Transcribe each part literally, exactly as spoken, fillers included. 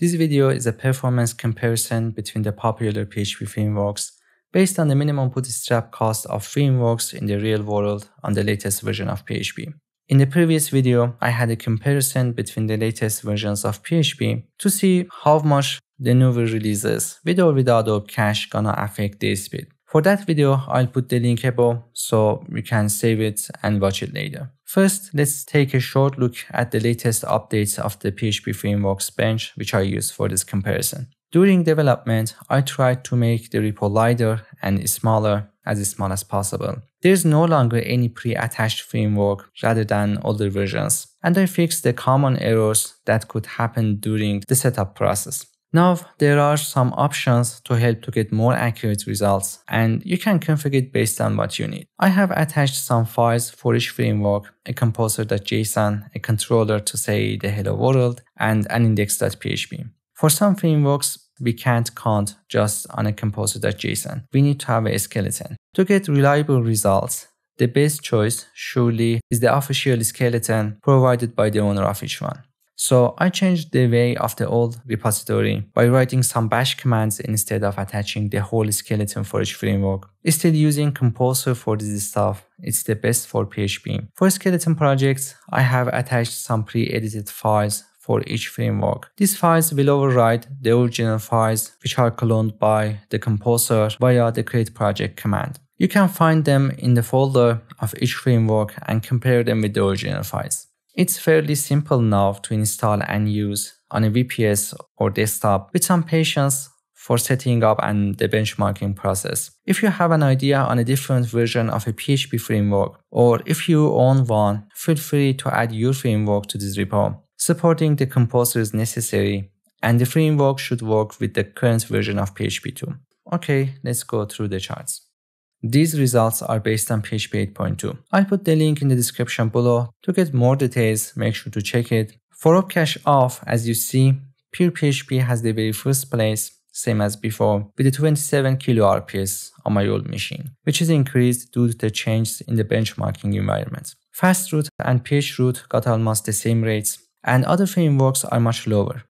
This video is a performance comparison between the popular P H P frameworks based on the minimum bootstrap cost of frameworks in the real world on the latest version of P H P. In the previous video, I had a comparison between the latest versions of P H P to see how much the newer releases with or without OPCache gonna affect the speed. For that video, I'll put the link above so you can save it and watch it later. First, let's take a short look at the latest updates of the P H P frameworks bench which I use for this comparison. During development, I tried to make the repo lighter and smaller, as small as possible. There's no longer any pre-attached framework rather than older versions, and I fixed the common errors that could happen during the setup process. Now, there are some options to help to get more accurate results, and you can configure it based on what you need. I have attached some files for each framework, a composer.json, a controller to say the hello world, and an index.php. For some frameworks, we can't count just on a composer.json. We need to have a skeleton. To get reliable results, the best choice surely is the official skeleton provided by the owner of each one. So I changed the way of the old repository by writing some bash commands instead of attaching the whole skeleton for each framework. Instead using Composer for this stuff, it's the best for P H P. For skeleton projects, I have attached some pre-edited files for each framework. These files will override the original files which are cloned by the Composer via the create project command. You can find them in the folder of each framework and compare them with the original files. It's fairly simple now to install and use on a V P S or desktop with some patience for setting up and the benchmarking process. If you have an idea on a different version of a P H P framework, or if you own one, feel free to add your framework to this repo. Supporting the composer is necessary, and the framework should work with the current version of P H P too. Okay, let's go through the charts. These results are based on P H P eight point two. I'll put the link in the description below. To get more details, make sure to check it. For OPCache off, as you see, pure P H P has the very first place, same as before, with the twenty-seven kilo R P S on my old machine, which is increased due to the changes in the benchmarking environment. Fastroute and phroute got almost the same rates, and other frameworks are much lower.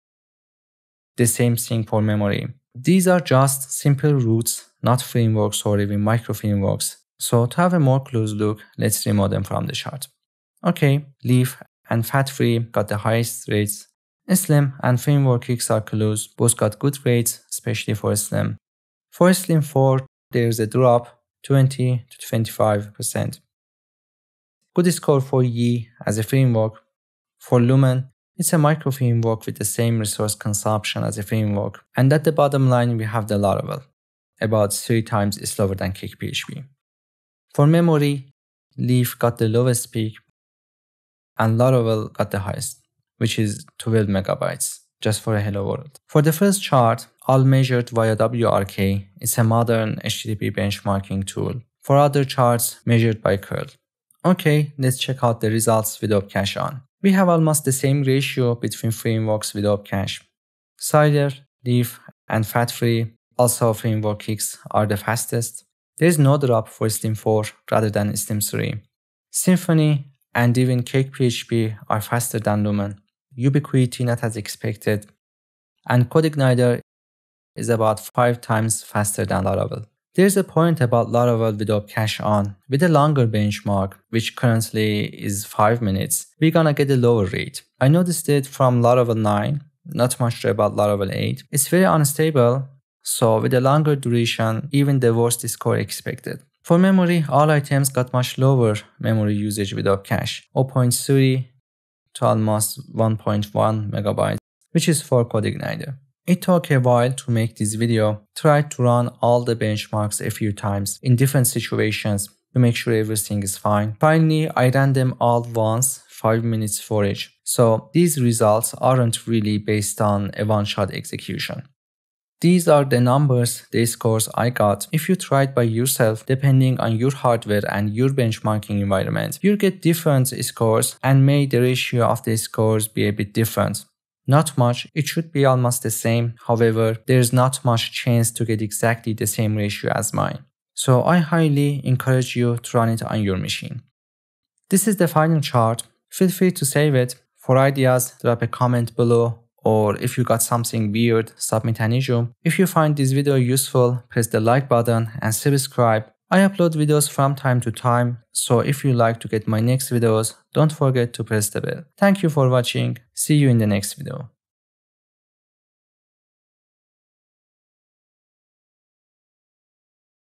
The same thing for memory. These are just simple routes, not frameworks or even micro frameworks. So to have a more close look, let's remove them from the chart. Okay, Leaf and fatfree got the highest rates. Slim and framework kicks are close, both got good rates, especially for Slim. For Slim four, there's a drop, twenty to twenty-five percent. Good score for Yi as a framework. For Lumen, it's a micro framework with the same resource consumption as a framework. And at the bottom line, we have the Laravel, about three times slower than cakephp. For memory, Leaf got the lowest peak, and Laravel got the highest, which is twelve megabytes, just for a hello world. For the first chart, all measured via W R K, it's a modern H T T P benchmarking tool. For other charts, measured by curl. Okay, let's check out the results with OPCache on. We have almost the same ratio between frameworks with OPCache. Cider, Leaf, and fatfree, also framework kicks, are the fastest. There is no drop for Slim four rather than Slim three. Symfony and even cakephp are faster than Lumen. Ubiquity not as expected. And codeigniter is about five times faster than Laravel. There's a point about Laravel with OPCache on. With a longer benchmark, which currently is five minutes, we're gonna get a lower rate. I noticed it from Laravel nine, not much about Laravel eight. It's very unstable, so with a longer duration, even the worst score expected. For memory, all items got much lower memory usage with OPCache, zero point three to almost one point one megabytes, which is for codeigniter. It took a while to make this video. Tried to run all the benchmarks a few times in different situations to make sure everything is fine. Finally, I ran them all once, five minutes for each. So these results aren't really based on a one-shot execution. These are the numbers, the scores I got. If you try it by yourself, depending on your hardware and your benchmarking environment, you'll get different scores and may the ratio of the scores be a bit different. Not much, it should be almost the same. However, there's not much chance to get exactly the same ratio as mine. So I highly encourage you to run it on your machine. This is the final chart. Feel free to save it. For ideas, drop a comment below or if you got something weird, submit an issue. If you find this video useful, press the like button and subscribe. I upload videos from time to time, so if you like to get my next videos, don't forget to press the bell. Thank you for watching. See you in the next video.